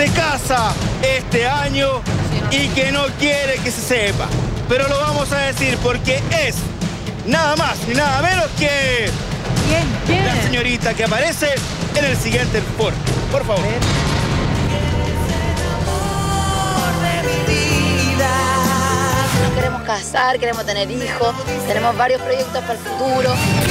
se casa este año y que no quiere que se sepa. Pero lo vamos a decir porque es nada más ni nada menos que la señorita que aparece en el siguiente reporte. Por favor. Nos queremos casar, queremos tener hijos, tenemos varios proyectos para el futuro.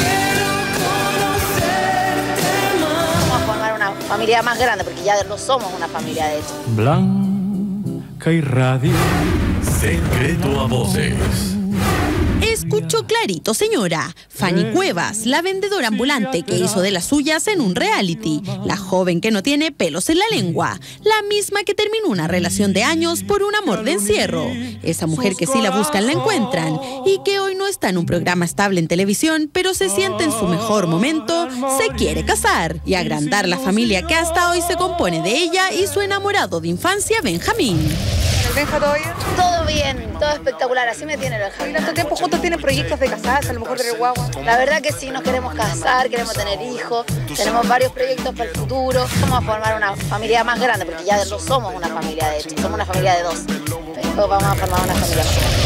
Vamos a formar una familia más grande porque ya lo somos una familia de hecho. Blanca y radio. Secreto a voces. Escuchó clarito, señora. Fanny Cuevas, la vendedora ambulante que hizo de las suyas en un reality. La joven que no tiene pelos en la lengua. La misma que terminó una relación de años por un amor de encierro. Esa mujer que si la buscan la encuentran. Y que hoy no está en un programa estable en televisión, pero se siente en su mejor momento, se quiere casar y agrandar la familia que hasta hoy se compone de ella y su enamorado de infancia, Benjamín. ¿El Benja todo bien? Todo bien, todo espectacular, así me tiene el Benjamín. ¿Tanto tiempo juntos tienen proyectos de casarse, a lo mejor tener guagua? La verdad que sí, nos queremos casar, queremos tener hijos, tenemos varios proyectos para el futuro. Vamos a formar una familia más grande, porque ya lo somos una familia de hecho, somos una familia de 2. Después vamos a formar una familia más grande.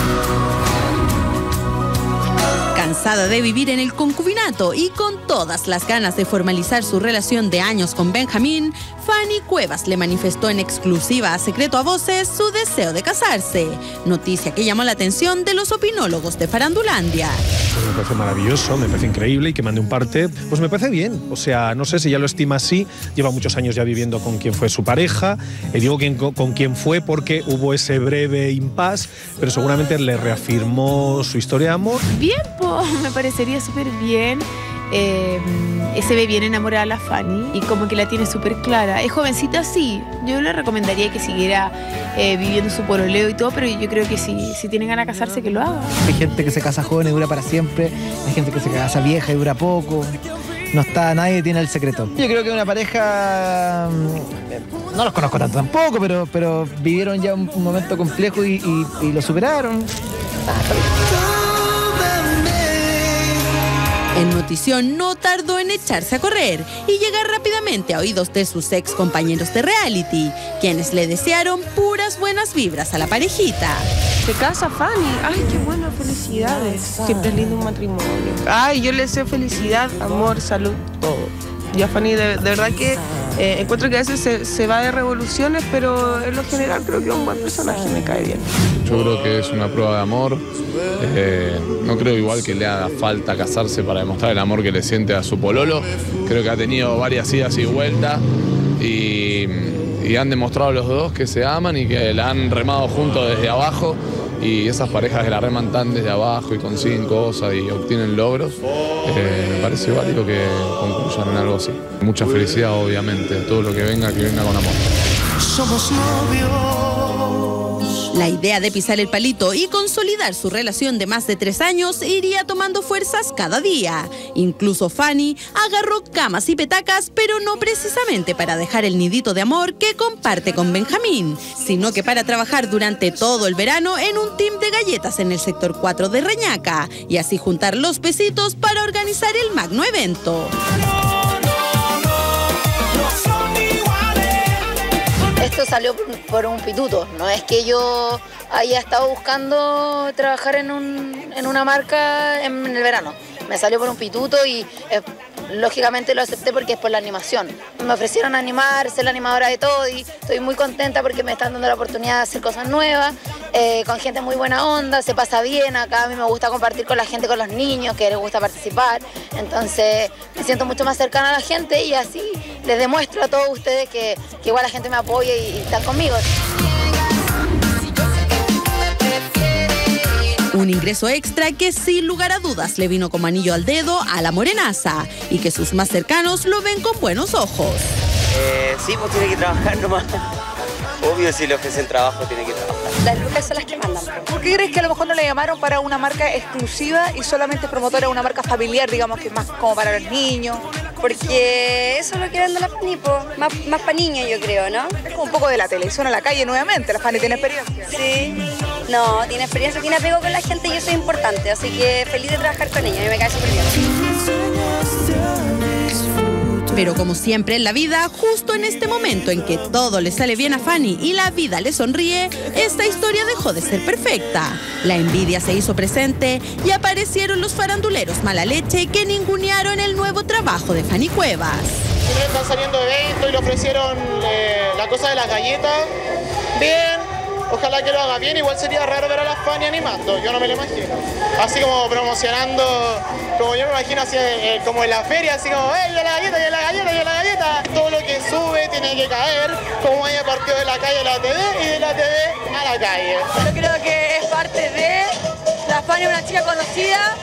Cansada de vivir en el concubinato y con todas las ganas de formalizar su relación de años con Benjamín, Fanny Cuevas le manifestó en exclusiva a Secreto a Voces su deseo de casarse. Noticia que llamó la atención de los opinólogos de Farandulandia. Pues me parece maravilloso, me parece increíble y que mande un parte, pues me parece bien. O sea, no sé si ya lo estima así, lleva muchos años ya viviendo con quien fue su pareja. Digo con quien fue porque hubo ese breve impasse, pero seguramente le reafirmó su historia de amor. Bien, pues me parecería súper bien. Se ve bien enamorada la Fanny y como que la tiene súper clara. Es jovencita, sí. Yo le recomendaría que siguiera viviendo su pololeo y todo, pero yo creo que si tienen ganas de casarse, que lo haga. Hay gente que se casa joven y dura para siempre, hay gente que se casa vieja y dura poco. No está, nadie tiene el secreto. Yo creo que una pareja, no los conozco tanto tampoco, pero vivieron ya un momento complejo y lo superaron. En Notición no tardó en echarse a correr y llegar rápidamente a oídos de sus ex compañeros de reality, quienes le desearon puras buenas vibras a la parejita. Se casa Fanny. Ay, qué bueno, felicidades. Siempre es lindo un matrimonio. Ay, yo le deseo felicidad, amor, salud, todo. Y a Fanny de verdad que encuentro que a veces se va de revoluciones, pero en lo general creo que es un buen personaje, me cae bien. Yo creo que es una prueba de amor. No creo igual que le haga falta casarse para demostrar el amor que le siente a su pololo. Creo que ha tenido varias idas y vueltas y han demostrado los dos que se aman y que la han remado juntos desde abajo. Y esas parejas que la reman tan desde abajo y consiguen cosas y obtienen logros, me parece válido que concluyan en algo así. Mucha felicidad, obviamente, todo lo que venga con amor. Somos novios. La idea de pisar el palito y consolidar su relación de más de 3 años iría tomando fuerzas cada día. Incluso Fanny agarró camas y petacas, pero no precisamente para dejar el nidito de amor que comparte con Benjamín, sino que para trabajar durante todo el verano en un team de galletas en el sector 4 de Reñaca y así juntar los pesitos para organizar el magno evento. Esto salió por un pituto, no es que yo haya estado buscando trabajar en una marca en el verano. Me salió por un pituto y lógicamente lo acepté porque es por la animación. Me ofrecieron animar, ser la animadora de todo y estoy muy contenta porque me están dando la oportunidad de hacer cosas nuevas, con gente muy buena onda, se pasa bien acá, a mí me gusta compartir con la gente, con los niños que les gusta participar, entonces me siento mucho más cercana a la gente y así les demuestro a todos ustedes que igual la gente me apoya y están conmigo. Un ingreso extra que sin lugar a dudas le vino como anillo al dedo a la morenaza y que sus más cercanos lo ven con buenos ojos. Sí, pues tiene que trabajar nomás. Obvio, si le ofrecen trabajo, tiene que trabajar. Las lucas son las que mandan. ¿Por qué crees que a lo mejor no le llamaron para una marca exclusiva y solamente promotora de una marca familiar, digamos que es más como para los niños? Porque eso es lo que vende la Fanny, más para niños yo creo, ¿no? Es como un poco de la televisión a la calle nuevamente, la Fanny tiene experiencia. Sí, no, tiene experiencia, tiene apego con la gente y eso es importante, así que feliz de trabajar con ella, a mí me cae súper bien. Pero como siempre en la vida, justo en este momento en que todo le sale bien a Fanny y la vida le sonríe, esta historia dejó de ser perfecta. La envidia se hizo presente y aparecieron los faranduleros mala leche que ningunearon el nuevo trabajo de Fanny Cuevas. Están saliendo eventos y le ofrecieron la cosa de las galletas. Bien, ojalá que lo haga bien. Igual sería raro ver a la Fanny animando, yo no me lo imagino. Así como promocionando, como yo me imagino así como en la feria, así como ¡ey, ya la galleta, ya la galleta, ya la galleta! Todo lo que sube tiene que caer, como haya partido de la calle a la TV y de la TV a la calle. Yo creo que es parte de la Fanny, una chica conocida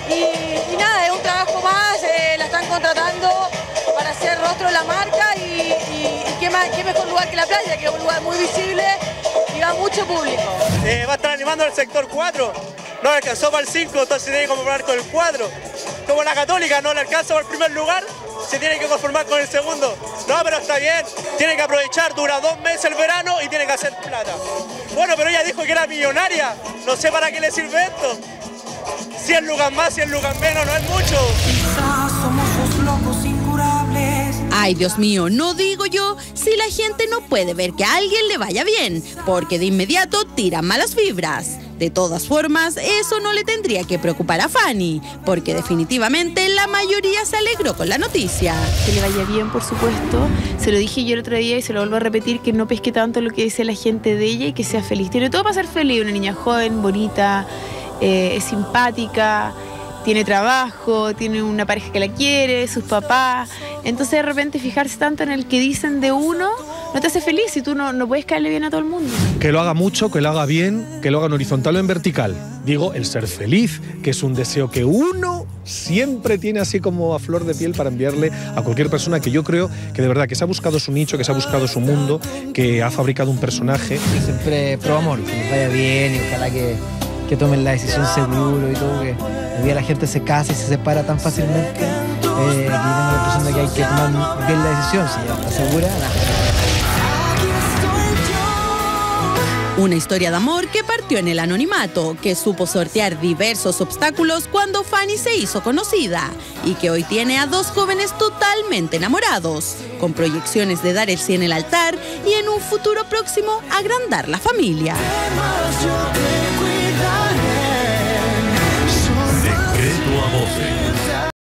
y nada, es un trabajo más, la están contratando para hacer rostro de la marca y qué mejor lugar que la playa, que es un lugar muy visible y va mucho público. Va a estar animando el sector 4, no le alcanzó para el 5, entonces tiene que conformar con el 4. Como la Católica no le alcanza para el primer lugar, se tiene que conformar con el segundo. No, pero está bien, tiene que aprovechar, dura 2 meses el verano y tiene que hacer plata. Bueno, pero ella dijo que era millonaria, no sé para qué le sirve esto. 100 lucas más, 100 lucas menos, no es mucho. Quizás somos los locos incurables. Ay, Dios mío, no digo yo si la gente no puede ver que a alguien le vaya bien, porque de inmediato tiran malas vibras. De todas formas, eso no le tendría que preocupar a Fanny, porque definitivamente la mayoría se alegró con la noticia. Que le vaya bien, por supuesto. Se lo dije yo el otro día y se lo vuelvo a repetir, que no pesque tanto lo que dice la gente de ella y que sea feliz. Tiene todo para ser feliz, una niña joven, bonita, es simpática, tiene trabajo, tiene una pareja que la quiere, sus papás. Entonces de repente fijarse tanto en el que dicen de uno no te hace feliz y tú no puedes caerle bien a todo el mundo. Que lo haga mucho, que lo haga bien, que lo haga en horizontal o en vertical. Digo, el ser feliz, que es un deseo que uno siempre tiene así como a flor de piel para enviarle a cualquier persona, que yo creo que de verdad que se ha buscado su nicho, que se ha buscado su mundo, que ha fabricado un personaje. Siempre pro amor, que les vaya bien y ojalá que tomen la decisión seguro y todo, que hoy día la gente se casa y se separa tan fácilmente, que tengo la impresión de que hay que tomar bien la decisión, si ya está segura. Una historia de amor que partió en el anonimato, que supo sortear diversos obstáculos cuando Fanny se hizo conocida y que hoy tiene a 2 jóvenes totalmente enamorados, con proyecciones de dar el sí en el altar y en un futuro próximo agrandar la familia. Secreto a voces.